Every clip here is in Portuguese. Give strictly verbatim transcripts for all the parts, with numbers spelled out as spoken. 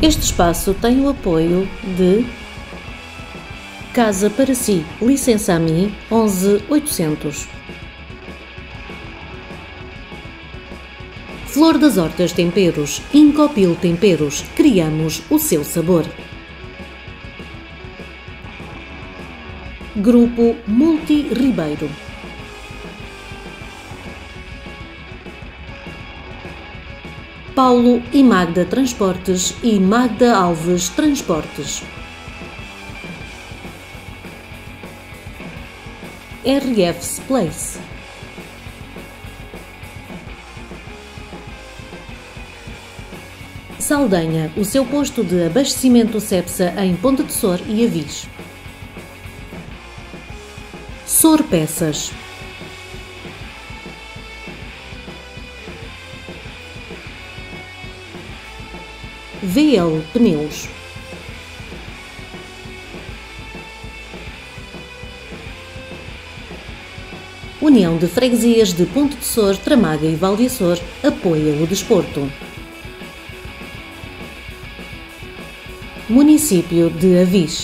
Este espaço tem o apoio de Casa para Si, licença A M I onze oitocentos. Flor das Hortas Temperos, Incopil Temperos, criamos o seu sabor. Grupo Multi Ribeiro. Paulo e Magda Transportes e Magda Alves Transportes. R F's Place. Saldanha, o seu posto de abastecimento Cepsa em Ponte de Sor e Avis. Sor Peças. V L Pneus. União de Freguesias de Ponte de Sor, Tramaga e Val de Açor apoia o desporto. Município de Avis.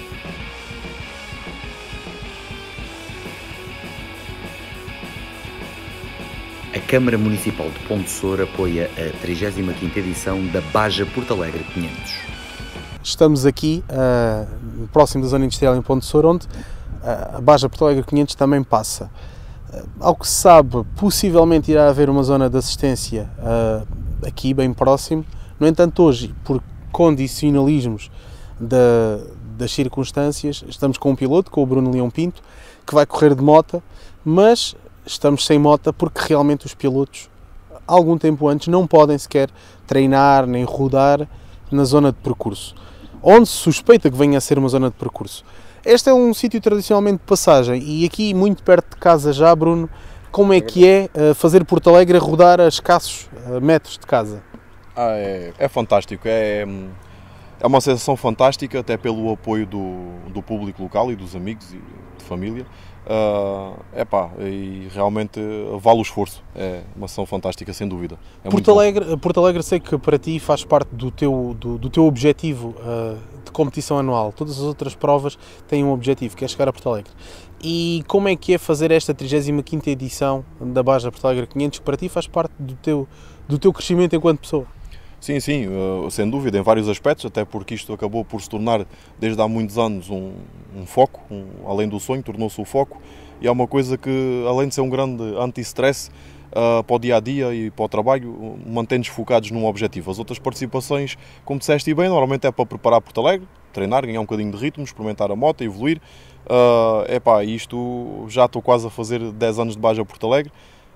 A Câmara Municipal de Ponte de Sor apoia a trigésima quinta edição da Baja Porto Alegre quinhentos. Estamos aqui, uh, próximo da zona industrial em Ponte de Sor, onde uh, a Baja Porto Alegre quinhentos também passa. Uh, ao que se sabe, possivelmente irá haver uma zona de assistência uh, aqui, bem próximo. No entanto, hoje, por condicionalismos da, das circunstâncias, estamos com um piloto, com o Bruno Leão Pinto, que vai correr de moto, mas estamos sem moto porque realmente os pilotos, algum tempo antes, não podem sequer treinar nem rodar na zona de percurso, onde se suspeita que venha a ser uma zona de percurso. Este é um sítio tradicionalmente de passagem e aqui, muito perto de casa já, Bruno, como é que é fazer Porto Alegre a rodar a escassos metros de casa? Ah, é, é fantástico, é, é uma sensação fantástica, até pelo apoio do, do público local e dos amigos e de família. Uh, epá, e realmente vale o esforço, é uma sensação fantástica, sem dúvida. É Porto Alegre, Porto Alegre sei que para ti faz parte do teu, do, do teu objetivo uh, de competição anual. Todas as outras provas têm um objetivo, que é chegar a Porto Alegre. E como é que é fazer esta trigésima quinta edição da Baja Porto Alegre quinhentos, que para ti faz parte do teu, do teu crescimento enquanto pessoa? Sim, sim, sem dúvida, em vários aspectos, até porque isto acabou por se tornar, desde há muitos anos, um, um foco, um, além do sonho, tornou-se o foco, e é uma coisa que, além de ser um grande anti-stress uh, para o dia-a-dia e para o trabalho, mantém-nos focados num objetivo. As outras participações, como disseste bem, normalmente é para preparar Porto Alegre, treinar, ganhar um bocadinho de ritmo, experimentar a moto, evoluir. Uh, epá, isto já estou quase a fazer dez anos de Baja Porto Alegre,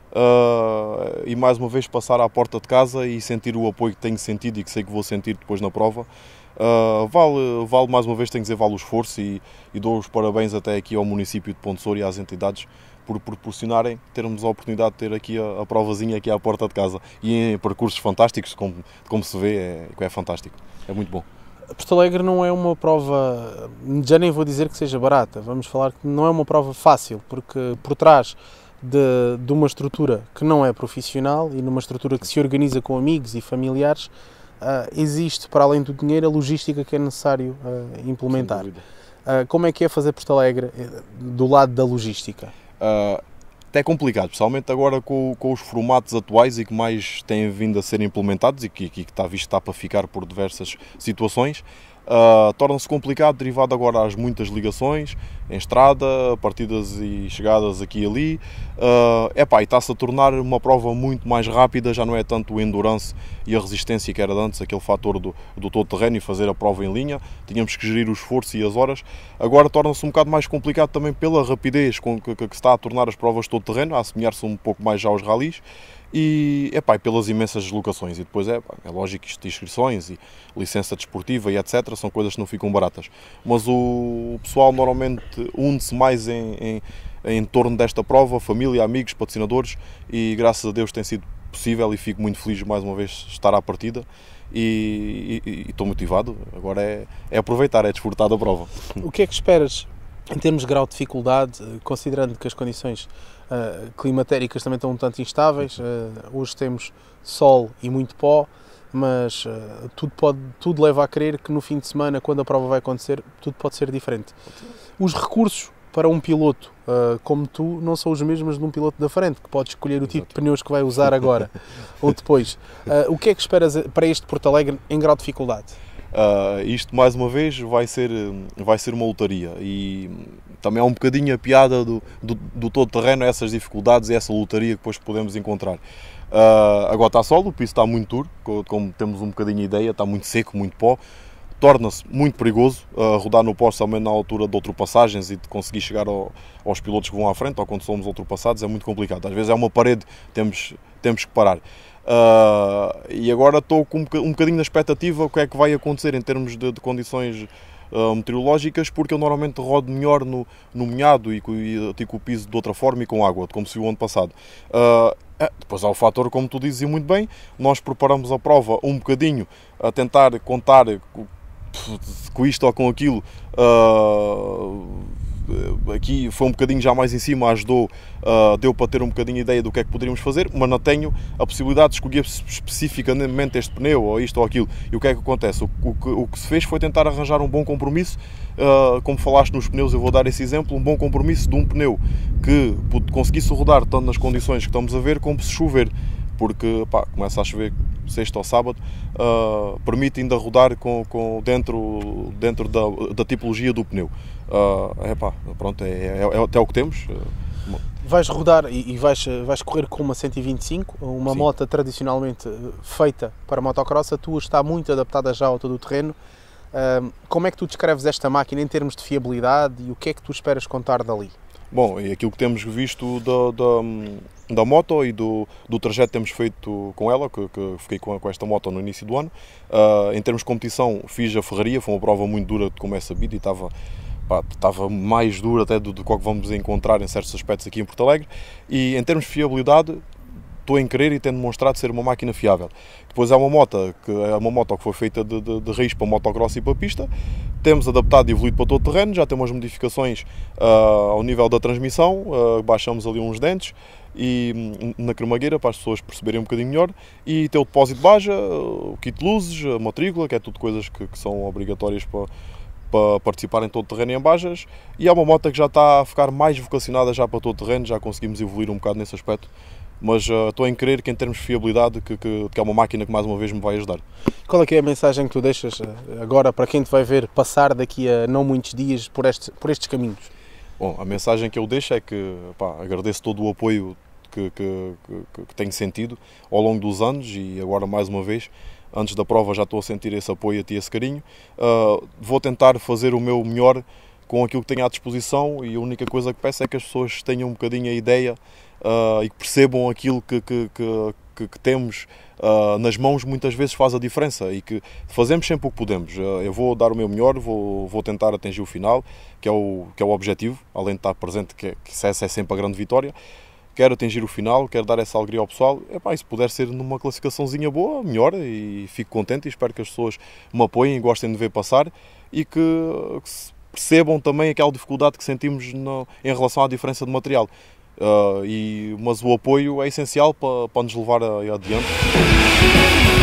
Uh, e mais uma vez passar à porta de casa e sentir o apoio que tenho sentido e que sei que vou sentir depois na prova. Uh, vale, vale mais uma vez, tenho que dizer, vale o esforço e, e dou os parabéns até aqui ao município de Ponte de Sor e às entidades por proporcionarem termos a oportunidade de ter aqui a, a provazinha aqui à porta de casa e em percursos fantásticos, como, como se vê, é, é fantástico, é muito bom. Porto Alegre não é uma prova, já nem vou dizer que seja barata, vamos falar que não é uma prova fácil, porque por trás De, de uma estrutura que não é profissional e numa estrutura que se organiza com amigos e familiares, uh, existe, para além do dinheiro, a logística que é necessário uh, implementar. Uh, como é que é fazer Porto Alegre do lado da logística? Uh, é complicado, especialmente agora com, com os formatos atuais e que mais têm vindo a ser implementados e que, que está visto está para ficar por diversas situações. Uh, torna-se complicado, derivado agora às muitas ligações em estrada, partidas e chegadas aqui e ali. Uh, epá, e está-se a tornar uma prova muito mais rápida, já não é tanto o endurance e a resistência que era antes, aquele fator do, do todo terreno e fazer a prova em linha. Tínhamos que gerir o esforço e as horas. Agora torna-se um bocado mais complicado também pela rapidez com que, que, que se está a tornar as provas de todo terreno, a assemelhar-se um pouco mais já aos ralis. E, epá, e pelas imensas deslocações, e depois é, epá, é lógico que isto de inscrições e licença desportiva e etcétera são coisas que não ficam baratas, mas o, o pessoal normalmente une-se mais em, em, em torno desta prova, família, amigos, patrocinadores, e graças a Deus tem sido possível e fico muito feliz mais uma vez de estar à partida e, e, e estou motivado, agora é, é aproveitar, é desfrutar da prova. O que é que esperas em termos de grau de dificuldade, considerando que as condições uh, climatéricas também estão um tanto instáveis? Uh, hoje temos sol e muito pó. mas uh, tudo, pode, tudo leva a crer que no fim de semana, quando a prova vai acontecer, tudo pode ser diferente. Os recursos para um piloto uh, como tu não são os mesmos de um piloto da frente, que pode escolher o tipo de pneus que vai usar agora ou depois. Uh, o que é que esperas para este Porto Alegre em grau de dificuldade? Uh, isto, mais uma vez, vai ser, vai ser uma lotaria e também é um bocadinho a piada do, do, do todo-terreno, essas dificuldades e essa lotaria que depois podemos encontrar. Uh, agora está sol, o piso está muito duro, como temos um bocadinho de ideia, está muito seco, muito pó, torna-se muito perigoso uh, rodar no pó também na altura de ultrapassagens e de conseguir chegar ao, aos pilotos que vão à frente ou quando somos ultrapassados, é muito complicado. Às vezes é uma parede, temos, temos que parar. Uh, e agora estou com um bocadinho na expectativa o que é que vai acontecer em termos de, de condições uh, meteorológicas, porque eu normalmente rodo melhor no, no molhado e, e, e com o piso de outra forma e com água, como se viu o ano passado. Uh, depois há o fator, como tu dizes muito bem, nós preparamos a prova um bocadinho a tentar contar com isto ou com aquilo. Uh, aqui foi um bocadinho já mais em cima, ajudou, uh, deu para ter um bocadinho de ideia do que é que poderíamos fazer, mas não tenho a possibilidade de escolher especificamente este pneu ou isto ou aquilo. E o que é que acontece? O, o, que, o que se fez foi tentar arranjar um bom compromisso, uh, como falaste nos pneus, eu vou dar esse exemplo, um bom compromisso de um pneu que conseguisse rodar tanto nas condições que estamos a ver como se chover, porque pá, começa a chover sexta ou sábado, uh, permite ainda rodar com, com dentro, dentro da, da tipologia do pneu. Uh, epá, pronto, é, é, é até o que temos. Vais rodar e, e vais, vais correr com uma cento e vinte e cinco, uma Sim. moto tradicionalmente feita para motocross. A tua está muito adaptada já ao todo o terreno. Uh, como é que tu descreves esta máquina em termos de fiabilidade e o que é que tu esperas contar dali? Bom, e aquilo que temos visto da, da, da moto e do, do trajeto que temos feito com ela, que, que fiquei com, com esta moto no início do ano, uh, em termos de competição fiz a Ferraria, foi uma prova muito dura, como é sabido, e estava, pá, estava mais dura até do, do que vamos encontrar em certos aspectos aqui em Porto Alegre, e em termos de fiabilidade, estou em querer e tenho demonstrado ser uma máquina fiável. Depois há uma moto que é uma moto que foi feita de, de, de raiz para motocross e para pista, temos adaptado e evoluído para todo o terreno, já temos modificações uh, ao nível da transmissão, uh, baixamos ali uns dentes e na cremagueira para as pessoas perceberem um bocadinho melhor, e ter o depósito de baja, o kit de luzes, a matrícula, que é tudo coisas que, que são obrigatórias para, para participar em todo o terreno e em bajas, e há uma moto que já está a ficar mais vocacionada já para todo o terreno, já conseguimos evoluir um bocado nesse aspecto. Mas uh, estou em crer que em termos de fiabilidade que, que, que é uma máquina que mais uma vez me vai ajudar. Qual é que é a mensagem que tu deixas agora para quem te vai ver passar daqui a não muitos dias por, este, por estes caminhos? Bom, a mensagem que eu deixo é que pá, agradeço todo o apoio que, que, que, que tenho sentido ao longo dos anos, e agora mais uma vez, antes da prova já estou a sentir esse apoio e esse carinho. Uh, vou tentar fazer o meu melhor com aquilo que tenho à disposição, e a única coisa que peço é que as pessoas tenham um bocadinho a ideia Uh, e que percebam aquilo que, que, que, que temos uh, nas mãos, muitas vezes faz a diferença, e que fazemos sempre o que podemos. Uh, eu vou dar o meu melhor, vou, vou tentar atingir o final, que é o, que é o objetivo, além de estar presente, que, que essa é sempre a grande vitória. Quero atingir o final, quero dar essa alegria ao pessoal. Epá, e se puder ser numa classificaçãozinha boa, melhor, e fico contente e espero que as pessoas me apoiem e gostem de ver passar, e que, que percebam também aquela dificuldade que sentimos no, em relação à diferença de material. Uh, e, mas o apoio é essencial para, para nos levar adiante.